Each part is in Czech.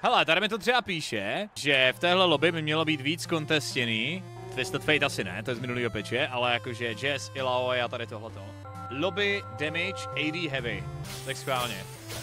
Hele, tady mi to třeba píše, že v téhle lobby by mělo být víc contestěný. Twisted Fate asi ne, to je z minulýho peče, ale jakože Jazz, Illaoi a tady tohleto. Lobby, damage, AD heavy. Tak schválně.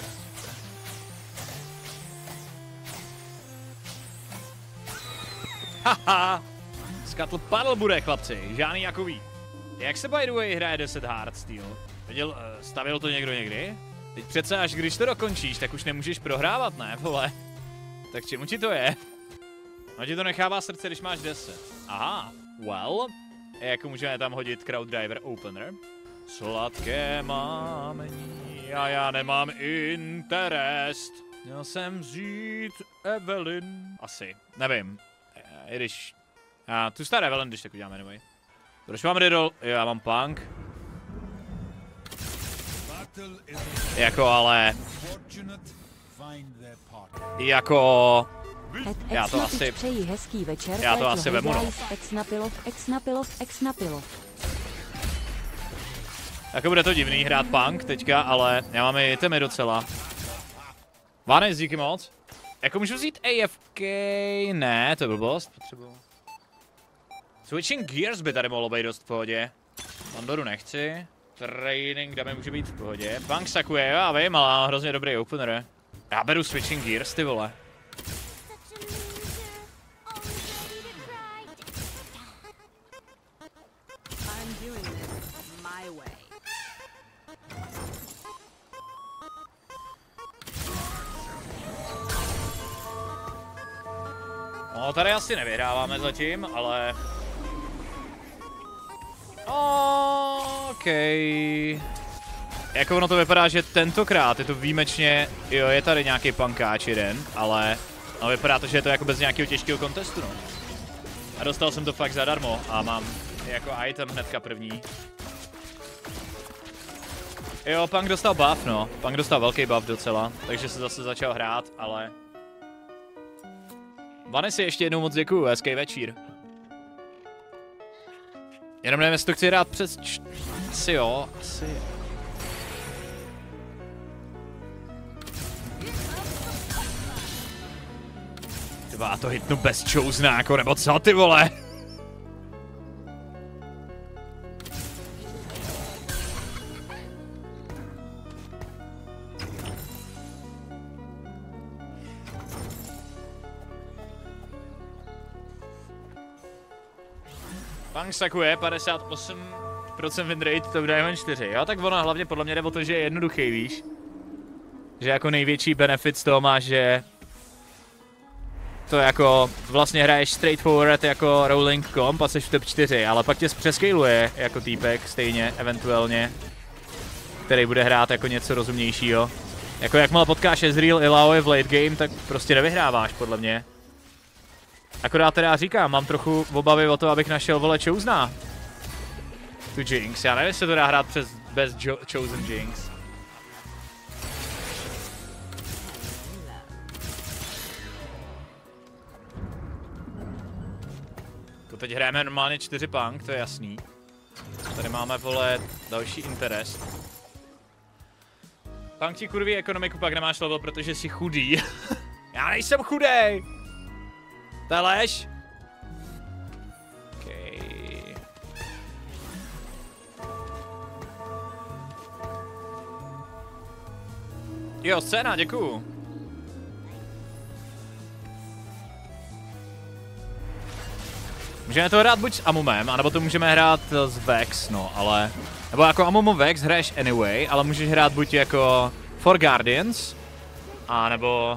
Haha. Scuttle Paddle bude, chlapci, žádný jakový. Jak se by the way hraje 10 Heartsteel? Viděl, stavil to někdo někdy? Teď přece až když to dokončíš, tak už nemůžeš prohrávat, ne, vole? Tak čemu ti to je? No ti to nechává srdce, když máš 10. Aha, well. Jako můžeme tam hodit Crowd Driver Opener. Sladké mámení a já nemám interest. Měl jsem vzít Evelyn. Asi, nevím. I když... tu staré Evelyn, když tak uděláme anyway. Proč mám reroll? Jo, já mám punk. Jako ale... Jako... Já to asi... Já to asi vemu, no. Jako bude to divný hrát punk teďka, ale já mám i itemy docela. Vánej, díky moc. Jako můžu vzít AFK? Ne, to je blbost, potřebuji. Switching Gears by tady mohlo být dost v pohodě. Pandoru nechci. Training dáme může být v pohodě. Punk sakuje, já vím, ale mám hrozně dobrý opener. Já beru Switching Gears, ty vole. No, tady asi nevyhráváme zatím, ale... OK. Jako ono to vypadá, že tentokrát je to výjimečně... Jo, je tady nějaký punkáč jeden, ale... No, vypadá to, že je to jako bez nějakého těžkého kontestu, no. A dostal jsem to fakt zadarmo a mám jako item hnedka první. Jo, Punk dostal buff, no. Punk dostal velký buff docela, takže se zase začal hrát, ale... Vanessa, ještě jednou moc děkuju, hezký večír. Jenom nevím, jestli to chci hrát přes asi jo, asi jo. Tyba, a to hitnu bez Chosena, jako nebo co, ty vole? Punk sakuje 58% win rate, to Diamond 4. Jo, tak ono hlavně podle mě jde o to, že je jednoduchý, víš? Že jako největší benefit z toho máš, že to jako vlastně hraješ straightforward jako rolling comp a seš v top 4, ale pak tě přescaluje jako týpek stejně, eventuálně, který bude hrát jako něco rozumnějšího. Jako jakmile potkáš Ezreal, Illaoi v late game, tak prostě nevyhráváš podle mě. Akorát teda říkám, mám trochu obavy o to, abych našel vole Chosena. Tu Jinx, já nevím, jestli to dá hrát bez Chosen Jinx. To teď hrajeme normálně 4 punk, to je jasný. Tady máme vole další interest. Punk ti kurví ekonomiku, pak nemáš level, protože jsi chudý. Já nejsem chudej! To je lež? Okay. Jo, scéna, děkuju. Můžeme to hrát buď s Amumem, anebo to můžeme hrát s Vex, no, ale... Nebo jako Amumu Vex hraješ anyway, ale můžeš hrát buď jako For Guardians, a nebo...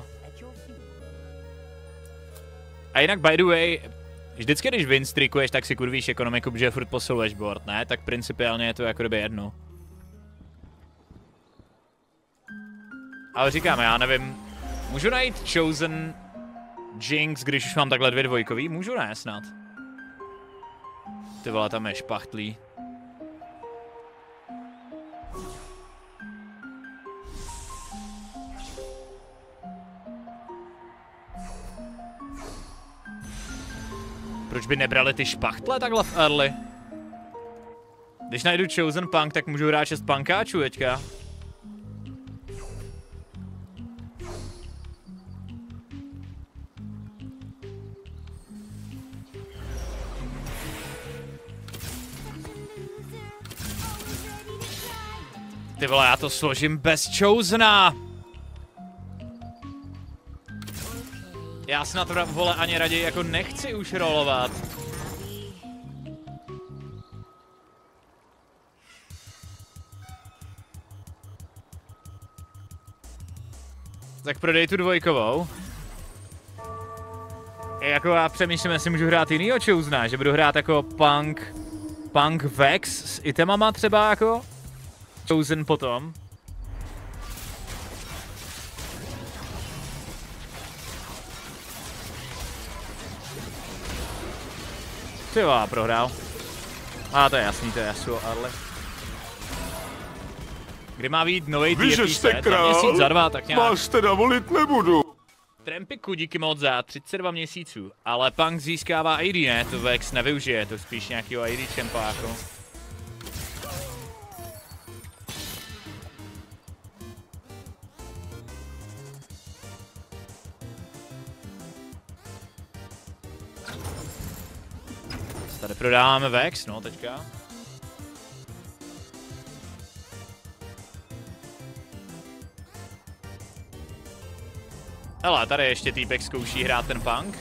A jinak, by the way, vždycky, když win streakuješ, tak si kurvíš ekonomiku, protože furt posiluješ board, ne? Tak principiálně je to jako kdyby jedno. Ale říkám, já nevím, můžu najít Chosen Jinx, když už mám takhle 2 dvojkový? Můžu, ne, snad. Ty vole, tam je špachtlí. Proč by nebrali ty špachtle takhle v early? Když najdu Chosen Punk, tak můžu hrát 6 punkáčů teďka. Ty vole, já to složím bez Chosena. Já se na to, vole, ani raději jako nechci už rolovat. Tak prodej tu dvojkovou. Jako já přemýšlím, jestli můžu hrát jinýho Chosena, že budu hrát jako Punk Vex s itemama třeba jako. Chosen potom. Ty vole, prohrál. A to je jasný, to je Yasuo, ale... Kdy má být novej TFT set? Za měsíc, za dva, tak nějak. Vás teda volit nebudu. Trampiku díky moc za 32 měsíců, ale Punk získává AD, ne? To Vex nevyužije, to spíš nějakýho AD čempa jako. Tady prodáváme Vex, no teďka. Hele, tady ještě týpek zkouší hrát ten Punk.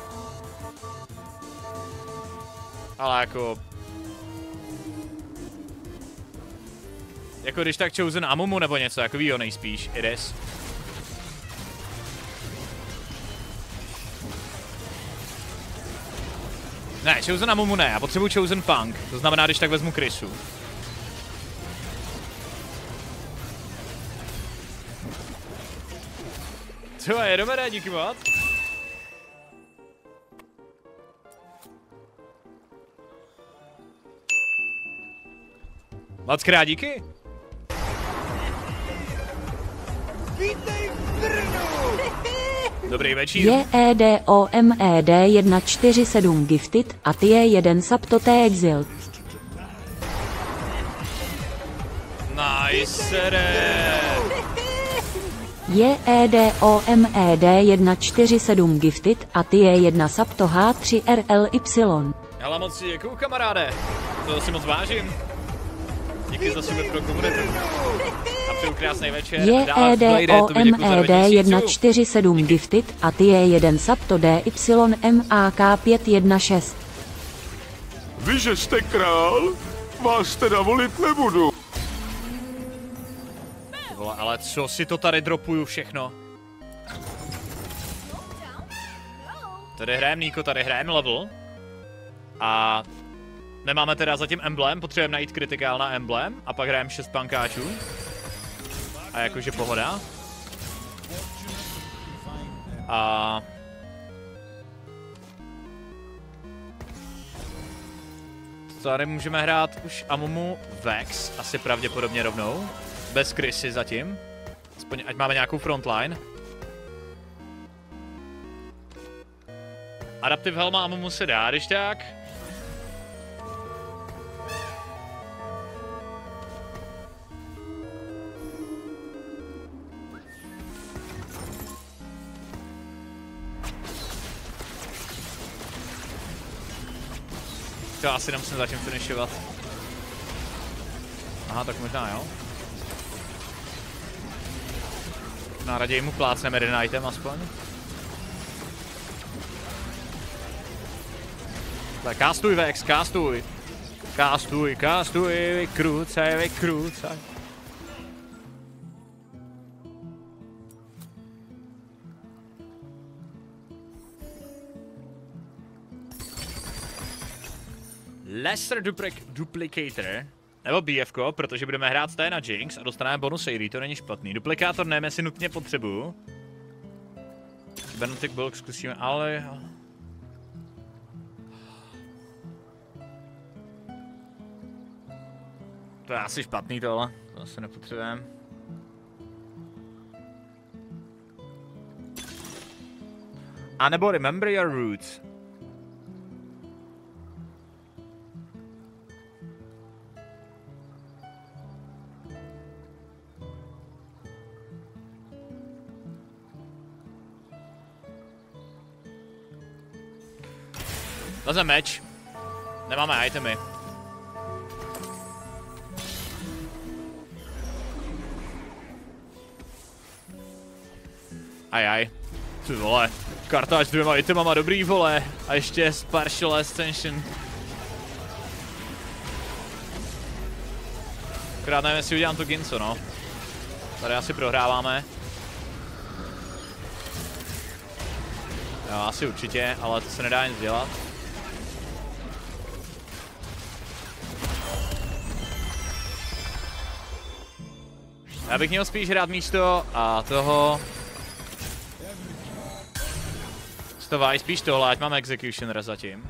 Ale jako když tak Chosen Amumu nebo něco takovýho nejspíš, Iris. Ne, Chosen Amumu ne, já potřebuji Chosen Punk, to znamená, když tak vezmu Krysu. Co je, dobré, díky moc. Moc krát díky. Vítej v Brnu! Dobrý večír. JEDOMED 147 gifted a ty je jeden sub to té exil. Nice, JEDOMED 147 gifted a ty je jedna sub to H3RLY. Hele, moc děkuju, kamaráde. To si moc vážím. Díky za sebe pro komunitu. A přeju krásný večer. JEDOMED 147 gifted a ty je jeden sub to DYMAK 516. Vy, že jste král, vás teda volit nebudu. Vole, ale co si to tady dropuju všechno? Tady hrajem Niko, tady hrajem level. A nemáme teda zatím emblem, potřebujeme najít kritikál na emblem. A pak hrajeme 6 pankáčů. A jakože pohoda. A... tady můžeme hrát už Amumu Vex, asi pravděpodobně rovnou. Bez Krysy zatím. Aspoň ať máme nějakou frontline. Adaptive Helma Amumu se dá, když tak. To asi nemusím zatím finishovat. Aha, tak možná jo. Na raději mu plácneme jeden item aspoň. Tak castuj Vex, castuj. Castuj, vykrúcaj. Lesser Duplicator, nebo BFko, protože budeme hrát té na Jinx a dostaneme bonus AD, to není špatný. Duplikátor nevím, jestli nutně potřebuju. Cybernetic Bulk zkusíme, ale... To je asi špatný tohle, to asi nepotřebujeme. A nebo Remember Your Roots. Vezme meč. Nemáme itemy. Ajaj. Ty vole. Kartáč s 2 itemama, dobrý vole. A ještě s Partial Ascension. Akorát nevím, jestli udělám to Ginso, no. Tady asi prohráváme. Jo, asi určitě, ale to se nedá nic dělat. Já bych měl spíš hrát místo a toho... Stovaj spíš tohle, ať mám Executionera zatím.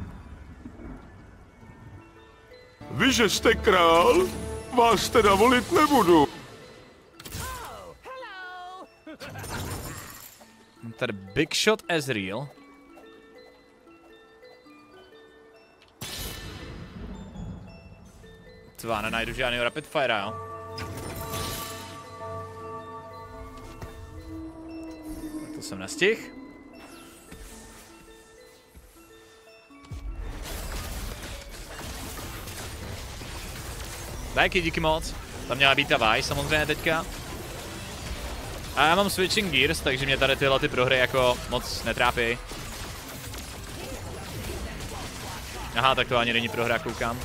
Vy, že jste král, vás teda volit nebudu. Tady Big Shot Ezreal. Tvá, nenajdu žádnýho Rapid Fire, jo? Tak to jsem nestihl. Taky díky moc. Tam měla být ta Vaj samozřejmě teďka. A já mám Switching Gears, takže mě tady tyhle ty prohry jako moc netrápí. Aha, tak to ani není prohra, koukám.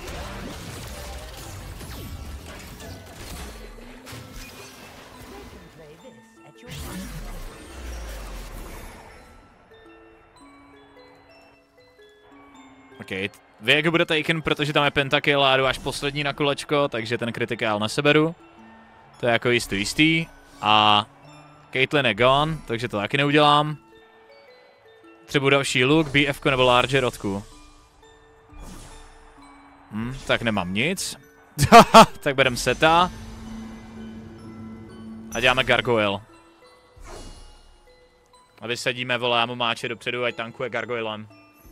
OK, vy jak bude taken, protože tam je pentakill a jdu až poslední na kolečko, takže ten kritikál neseberu. To je jako jistý. A Caitlyn je gone, takže to taky neudělám. Třeba další look, BF nebo large rodku. Tak nemám nic. Tak berem seta. A děláme gargoyle. A vysadíme vole máče dopředu, ať tankuje gargoylem.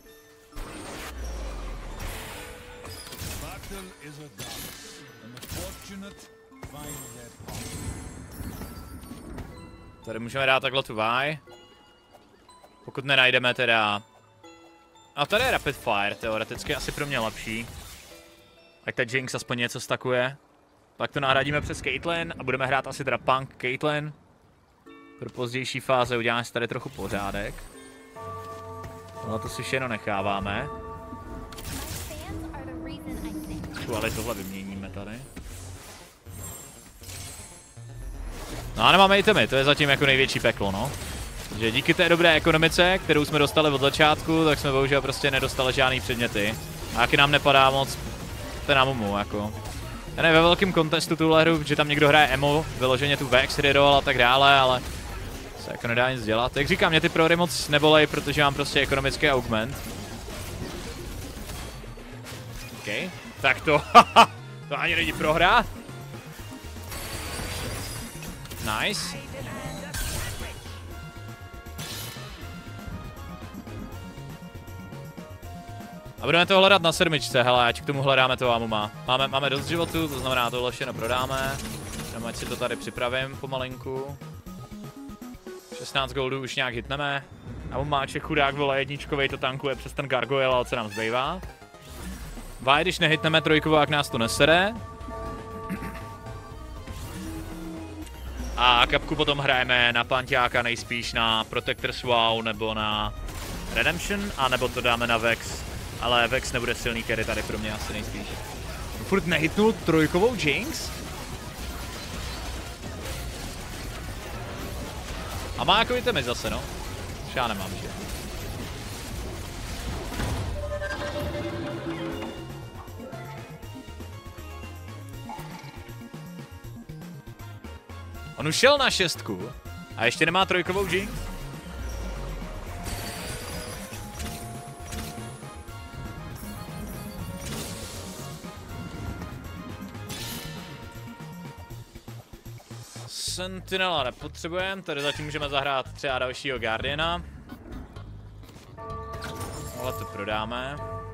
Tady můžeme dát takhle tu Vaj. Pokud nenajdeme teda... A tady je Rapid Fire, teoreticky asi pro mě lepší. Ať ta Jinx aspoň něco stakuje. Pak to nahradíme přes Caitlyn a budeme hrát asi teda Punk Caitlyn. Pro pozdější fáze uděláme si tady trochu pořádek. Ale to si všechno necháváme. Ale tohle vyměníme tady. No a nemáme itemy, to je zatím jako největší peklo, no. Že díky té dobré ekonomice, kterou jsme dostali od začátku, tak jsme bohužel prostě nedostali žádný předměty. A jaký nám nepadá moc ten Amumu, jako. Já nevím, ve velkém kontestu tuhle hru, že tam někdo hraje emo, vyloženě tu Vex reroll a tak dále, ale se jako nedá nic dělat. Jak říkám, mě ty prohry moc nebolej, protože mám prostě ekonomický augment. OK, tak to, to ani není prohra. Nice. A budeme to hledat na 7, hele, ať k tomu hledáme toho Amuma. Máme dost životu, to znamená tohle všechno prodáme. Jenom ať si to tady připravím pomalinku. 16 goldů už nějak hitneme. Amumáček chudák vole jedničkovej to tankuje přes ten gargoyle, ale co nám zbývá. Vaj, když nehitneme trojkovou, jak nás to nesere. A kapku potom hrajeme na Panťáka, nejspíš na Protector's Vow nebo na Redemption, a nebo to dáme na Vex. Ale Vex nebude silný carry tady pro mě asi nejspíš. Furt nehitnul trojkovou Jinx? A má jako itemy zase, no. Já nemám, že? On už šel na 6 a ještě nemá trojkovou Jinx. Sentinela nepotřebujeme, tady zatím můžeme zahrát třeba dalšího Guardiana. Ale to prodáme.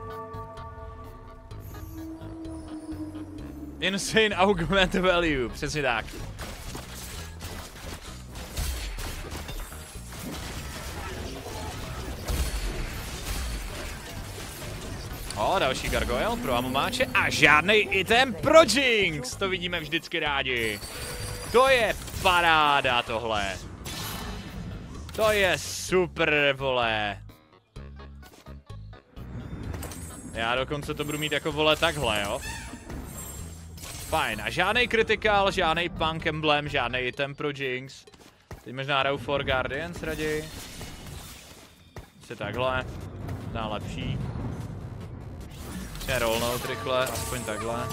Insane augment value, přesně tak. O, další gargoyle pro Amumáče a žádný item pro Jinx, to vidíme vždycky rádi. To je paráda tohle. To je super, vole. Já dokonce to budu mít jako, vole, takhle, jo. Fajn, a žádnej critical, žádnej punk emblem, žádnej item pro Jinx. Teď možná hraju for Guardians raději. Asi takhle. Dá lepší. Musíme rollnout rychle, aspoň takhle.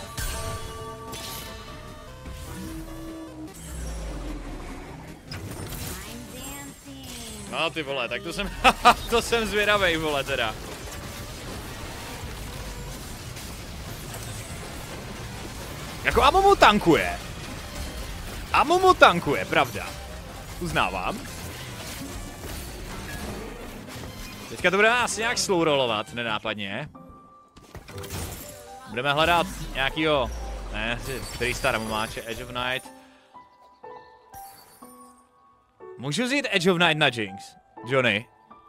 No ty vole, tak to jsem, to jsem zvědavej, vole, teda. Jako Amumu tankuje. Amumu tankuje, pravda. Uznávám. Teďka to budeme asi nějak slow rollovat, nenápadně. Budeme hledat nějakýho, ne, který star Amumáče, Edge of Night. Můžu vzít Edge of Night na Jinx, Johnny?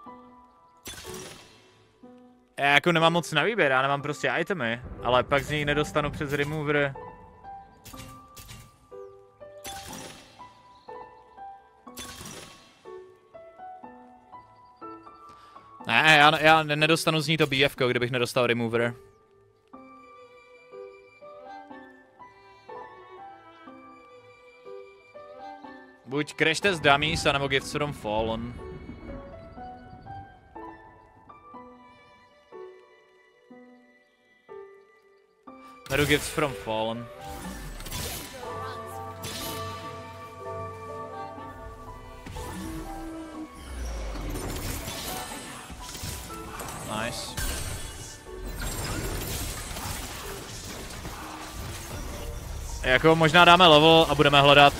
Já jako nemám moc na výběr, já nemám prostě itemy, ale pak z něj nedostanu přes remover. Ne, já nedostanu z ní to BF, kdybych nedostal remover. Buď Crash Test Dummies, anebo Gifts from Fallen. Beru Gifts from Fallen. Nice. Jako možná dáme level a budeme hledat...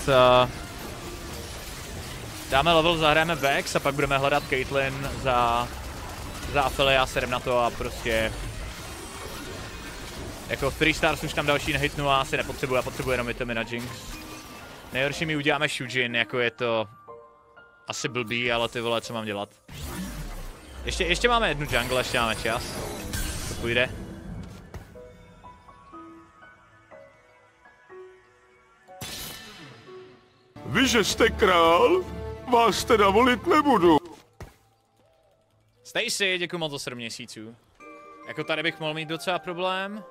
dáme level, zahrajeme Vex a pak budeme hledat Caitlyn za Aphelios, serem na to a prostě... Jako 3 stars už tam další nehitnu a asi nepotřebuji, já potřebuji jenom itemy na Jinx. Nejhorší mi uděláme Shujin, jako je to... Asi blbý, ale ty vole, co mám dělat? Ještě máme jednu jungle, ještě máme čas. To půjde. Vy, že jste král, vás teda volit nebudu. Stacy, děkuji moc za 7 měsíců. Jako tady bych mohl mít docela problém.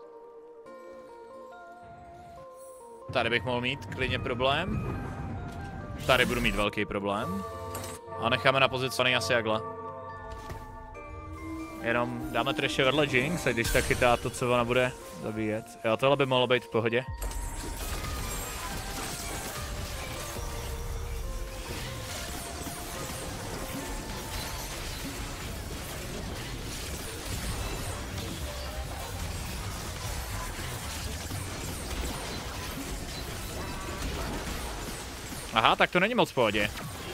Tady bych mohl mít klidně problém. Tady budu mít velký problém. A necháme na pozici asi jakhle. Jenom dáme Trashe vedle Jinx, a když tak chytá to, co ona bude zabíjet. Jo, tohle by mohlo být v pohodě. Aha, tak to není moc v pohodě.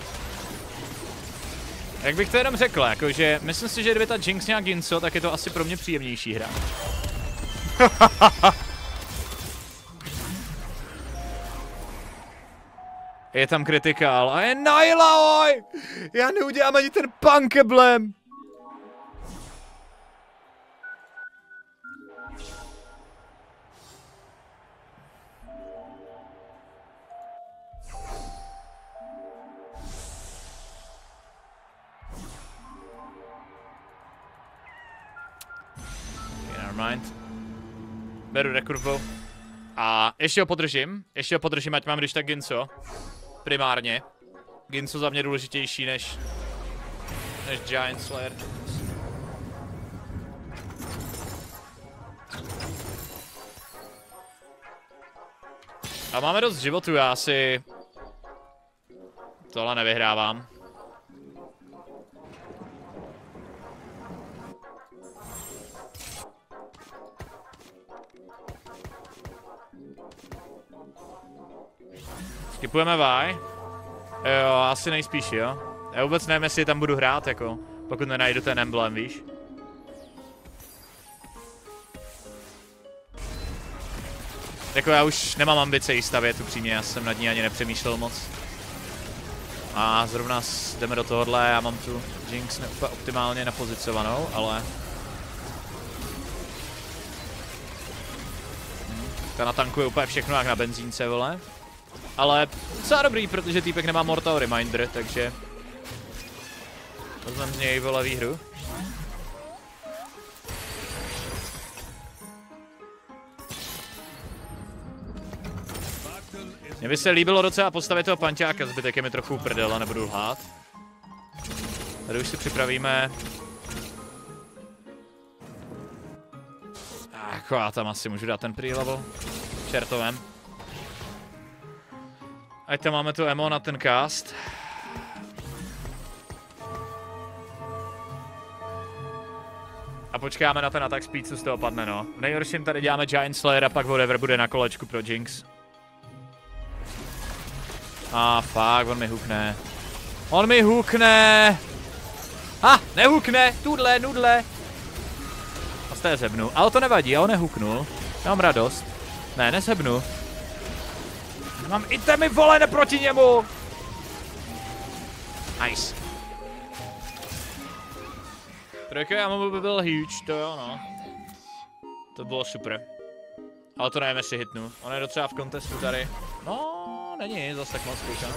Jak bych to jenom řekl, jakože myslím si, že kdyby ta Jinx nějak Ginso, tak je to asi pro mě příjemnější hra. Je tam kritikál a je Naila, oj! Já neudělám ani ten punk emblem. Nevermind. Beru rekurvu. A ještě ho podržím, ať mám když tak Ginso. Primárně. Ginso za mě důležitější než Giant Slayer. A máme dost životů, já asi tohle nevyhrávám. Skipujeme Vi. Jo, asi nejspíš, jo. Já vůbec nevím, jestli tam budu hrát, jako, pokud nenajdu ten emblem, víš. Jako já už nemám ambice jí stavět, upřímně, já jsem nad ní ani nepřemýšlel moc. A zrovna jdeme do tohohle, já mám tu Jinx optimálně napozicovanou, ale... Ta natankuje úplně všechno jak na benzínce, vole. Ale docela dobrý, protože týpek nemá Mortal Reminder, takže Vezmeme z něj, vole, výhru. Mně by se líbilo docela postavit toho panťáka, zbytek je mi trochu prdel a nebudu lhát. Tady už si připravíme. Jako já tam asi můžu dát ten pre-level. Čertovem. Ať tam máme to emo na ten cast. A počkáme na ten attack speed, co z toho padne, no. V nejhorším tady děláme Giant Slayer a pak whatever bude na kolečku pro Jinx. Fuck, on mi hukne. On mi hukne! Nehukne! Tudle, nudle! A z té zebnu. Ale to nevadí, já ho nehuknul. Já mám radost. Ne, nezebnu. Mám itemy, vole, proti němu! Nice. Trojka já by byl huge, to jo, no. To bylo super. Ale to nevím, jestli hitnu. On je docela v contestu tady. No, není zase tak moc koukám.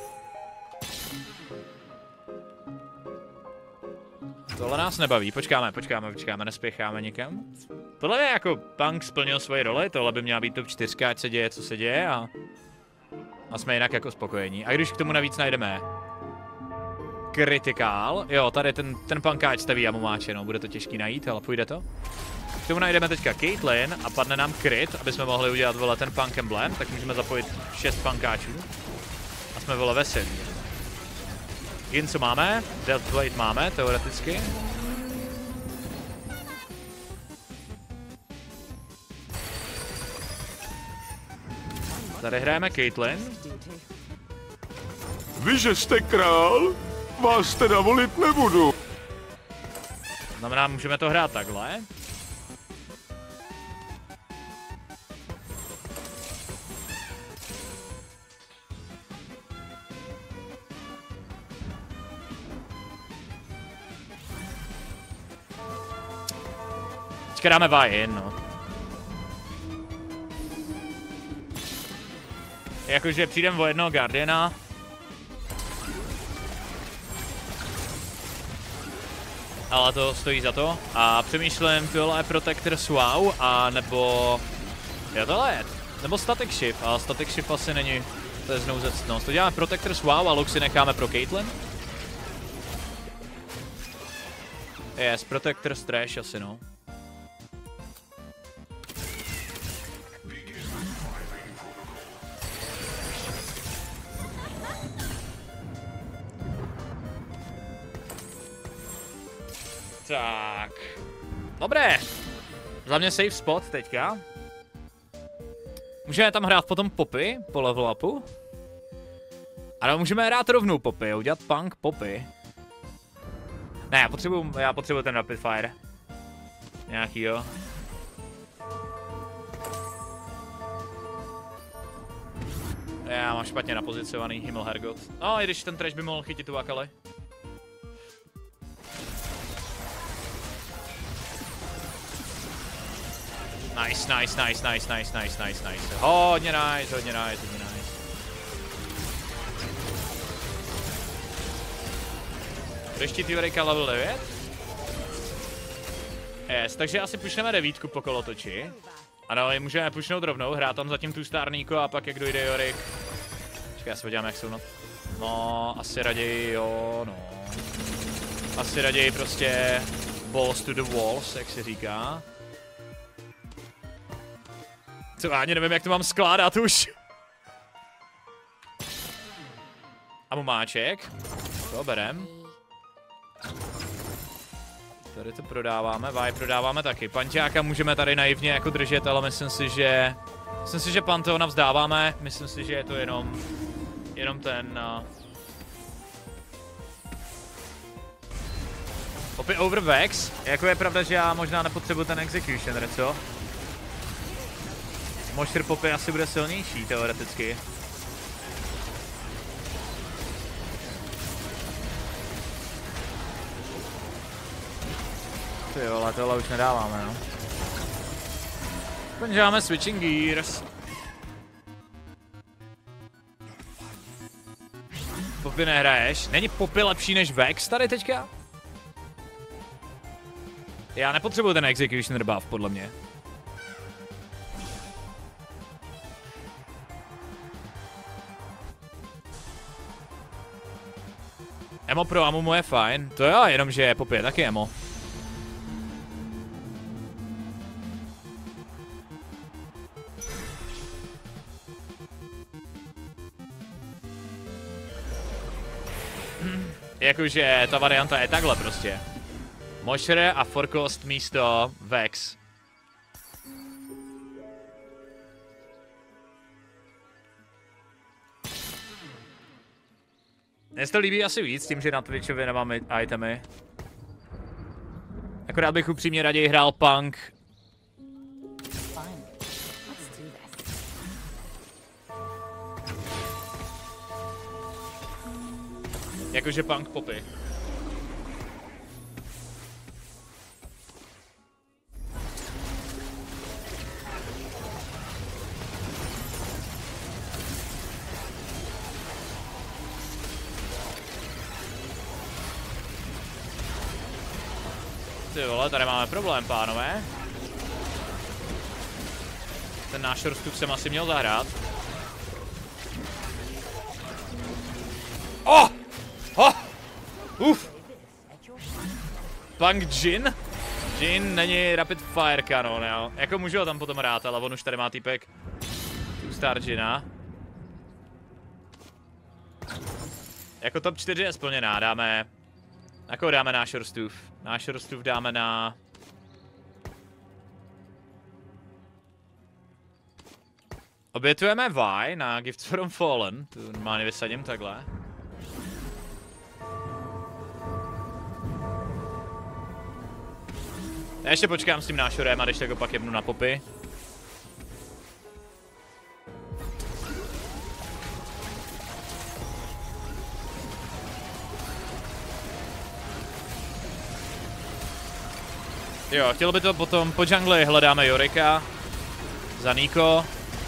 Tohle nás nebaví, počkáme, nespěcháme nikam. Tohle je jako Punk splnil svoji roli, tohle by měla být top 4, ať se děje, co se děje a jsme jinak jako spokojení. A když k tomu navíc najdeme Critical, jo, tady ten Punkáč staví amumáče, no, bude to těžký najít, ale půjde to. K tomu najdeme teďka Caitlyn a padne nám crit, aby jsme mohli udělat, vole, ten Punk emblem, tak můžeme zapojit 6 Punkáčů. A jsme, vole, veselí. Jen co máme, Deathblade máme, teoreticky. Tady hrajeme Caitlyn. Vy, že jste král, vás teda volit nebudu. Znamená, můžeme to hrát takhle. Teďka dáme buy-in, no. Jakože přijdem o jednoho Guardiana. Ale to stojí za to. A přemýšlím, tohle je Protector's Wow, a nebo... Jo, tohle je. Nebo Static Shift, ale Static Shift asi není. To je znouzectnost. To děláme Protector's Wow a Lux si necháme pro Caitlyn. Yes, Protector's Trash asi, no. Tak. Dobré. Za mě safe spot teďka. Můžeme tam hrát potom popy po level upu. Ale můžeme hrát rovnou popy, udělat Punk popy. Ne, já potřebuju ten rapid fire. Nějaký, jo. Já mám špatně napozicovaný Himmel Hergot. No, i když ten trash by mohl chytit tu Akali. Nice. Hodně nice. Ještě Theorika level 9. Yes, takže asi pušneme 9 po kolotoči. Ano, můžeme pušnout rovnou, hrát tam zatím tu Starníko a pak jak dojde Jorik. Čekaj, já se podívám, jak jsou no. No, asi raději, jo, no. Asi raději prostě balls to the walls, jak se říká. Co, ani nevím, jak to mám skládat už. Amumáček. To berem. Tady to prodáváme, Vaj prodáváme taky. Panťáka můžeme tady naivně jako držet, ale myslím si, že Pantheona vzdáváme. Myslím si, že je to jenom ten... Opět Overvex. Jako je pravda, že já možná nepotřebuji ten Executioner, co? Mošr Popy asi bude silnější, teoreticky. Ty jo, ale tohle už nedáváme, no. Končáme Switching Gears. Poppy nehraješ. Není Poppy lepší než Vex tady teďka? Já nepotřebuji ten Executioner buff, podle mě. Emo pro Amumu je fajn. To jo, jenomže Poppy je taky emo. Jakože ta varianta je takhle prostě. Mošre a Forkost místo Vex. Mně se to líbí asi víc tím, že na Twitchově nemám itemy. Akorát bych upřímně raději hrál Punk. Jakože Punk Poppy. Ty vole, tady máme problém, pánové. Ten náš rozstup jsem asi měl zahrát. Oh! Oh! Uf! Punk Jin? Jin není Rapid Fire Cannon, jo. Jako můžu ho tam potom hrát, ale on už tady má týpek Two-Star Jina. Jako top 4 je splněná, dáme... Jako dáme náš Rostův. Náš Rostův dáme na... Obětujeme Vi na Gifts from Fallen. Tu normálně vysadím takhle. Já ještě počkám s tím nášorem a když tak ho pak jebnu na Poppy. Jo, chtělo by to potom po jungli, hledáme Yorika. Za Niko.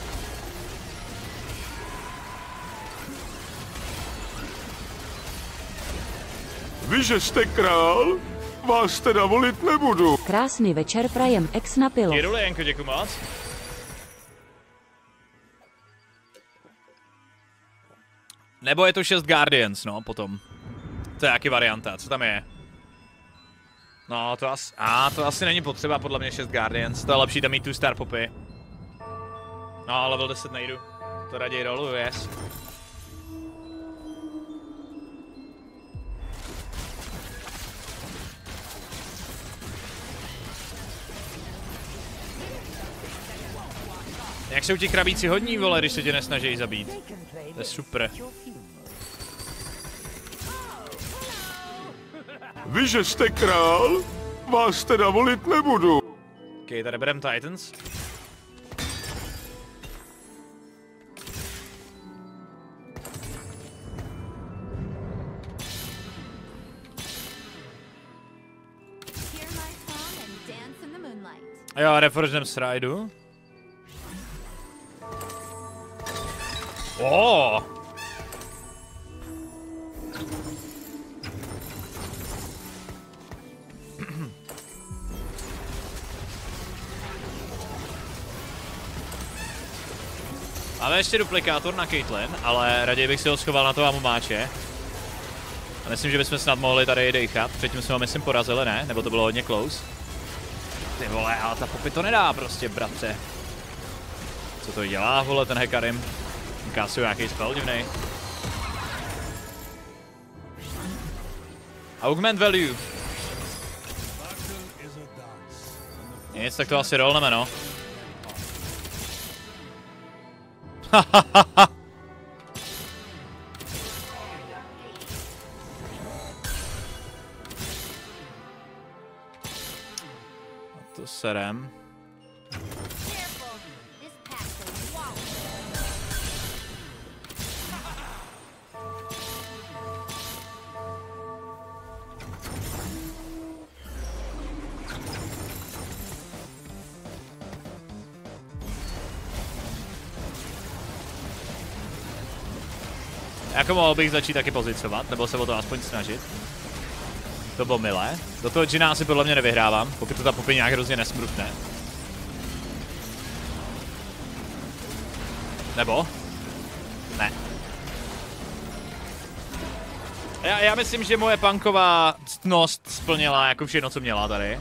Vy, že jste král, vás teda volit nebudu. Krásný večer prajem ex na pilo. Jiruli, Jenko, děkuji moc. Nebo je to 6 Guardians, no, potom. To je jaký varianta, co tam je? No, to asi... to asi není potřeba, podle mě 6 Guardians. To je lepší tam mít Two-Star Poppy. No, level 10 nejdu. To raději roluju, yes. Jak jsou ti krabíci hodní, vole, když se tě nesnaží zabít. To je super. Vy, že jste král, vás teda volit nebudu. Ok, tady berem Titans. Jo, reforgem Sridu. Oh! Máme ještě duplikátor na Caitlyn, ale raději bych si ho schoval na toho Amumáče. A myslím, že bychom snad mohli tady dejchat. Předtím jsme ho myslím porazili, ne? Nebo to bylo hodně close. Ty vole, ale ta Poppy to nedá prostě, bratře. Co to dělá, vole, ten Hekarim? Kásuje nějaký spell divnej. Augment value. Nic, tak to asi rolneme, no. A to serem. Jako mohl bych začít taky pozicovat, nebo se o to aspoň snažit. To bylo milé. Do toho Džina asi podle mě nevyhrávám, pokud to ta Poppy nějak hrozně nesmrutne. Nebo? Ne. Já myslím, že moje punková ctnost splnila jako všechno, co měla tady.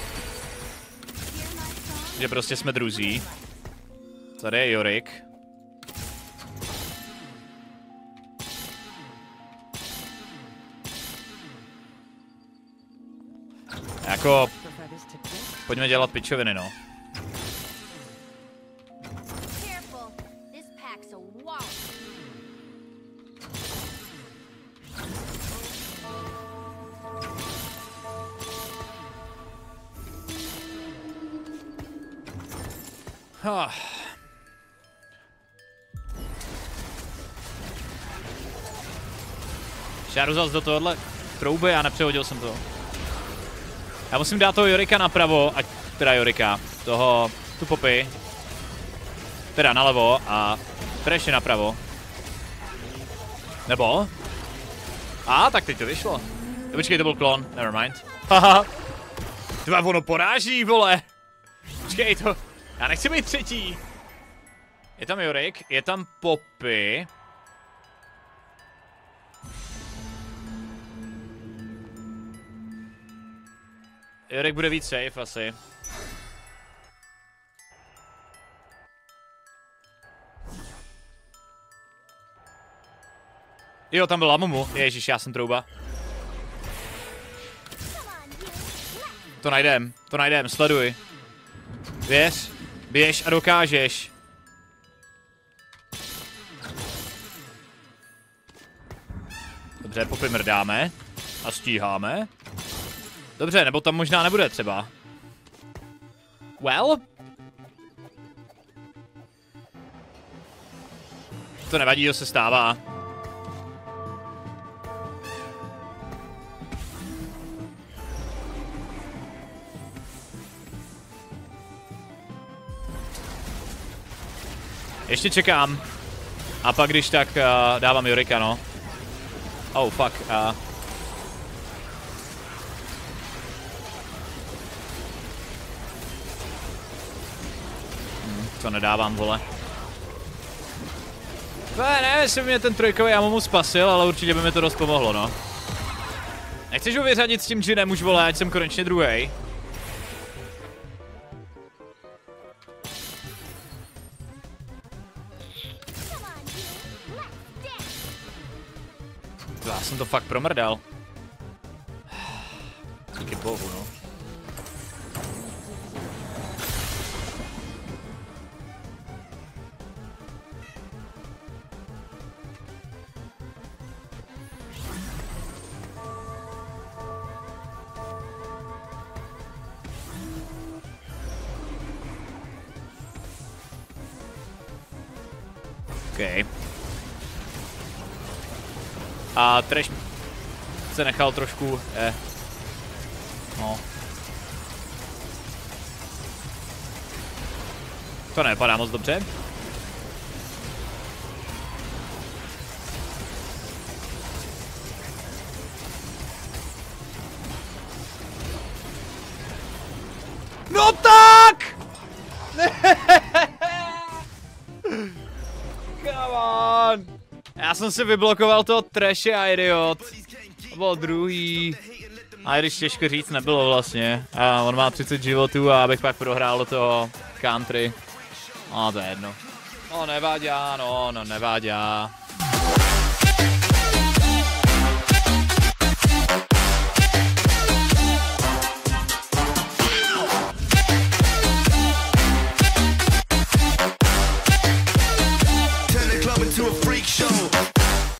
Že prostě jsme druzí. Tady je Yorick. Jako... Pojďme dělat pičoviny, no. Šáru zas do tohohle trouby a nepřehodil jsem to. Já musím dát toho Yoricka napravo, ať teda Yoricka, tu Poppy. Teda nalevo a teda ještě napravo. Nebo? Tak teď to vyšlo. Počkej, to byl klon, nevermind. Haha. Tva, ono poráží, vole. Počkej, to... Já nechci být třetí. Je tam Yorick, je tam Poppy. Yorick bude víc safe asi. Jo, tam byl Lamumu. Ježíš, já jsem trouba. To najdem, sleduj. Běž a dokážeš. Dobře, Poppy mrdáme. A stíháme. Dobře, nebo tam možná nebude třeba. Well? To nevadí, to se stává. Ještě čekám. A pak když tak dávám Yoricka, no. Oh, fuck. To nedávám, vole. Ne, jestli mě ten trojkový Amumu spasil, ale určitě by mi to dost pomohlo, no. Nechceš ho vyřadit s tím Džinem už, vole, ať jsem konečně druhej. Já jsem to fakt promrdal. Díky bohu, no. Okay. A Trash se nechal trošku, no. To nevypadá moc dobře. No tak! Come on! Já jsem si vyblokoval toho Trashe a idiot. To bylo druhý. A když těžko říct nebylo vlastně. A on má 30 životů a abych pak prohrál do toho country. No to je jedno. No nevádí, no nevádí.